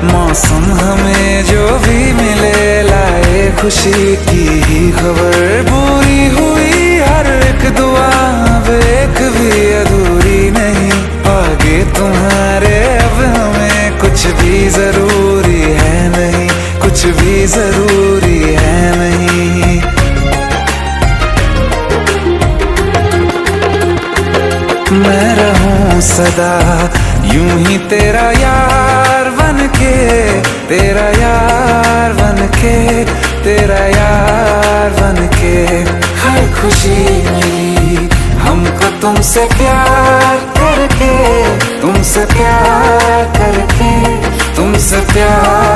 मौसम हमें जो भी मिले लाए खुशी की ही खबर। पूरी हुई हर एक दुआ, अब एक भी अधूरी नहीं। आगे तुम्हारे अब हमें कुछ भी जरूरी है नहीं, कुछ भी जरूरी है नहीं। मैं रहूं सदा यूं ही तेरा यार बनके, तेरा यार बनके, तेरा यार बनके। हर खुशी मिली हमको तुमसे प्यार करके, तुमसे प्यार करके, तुमसे प्यार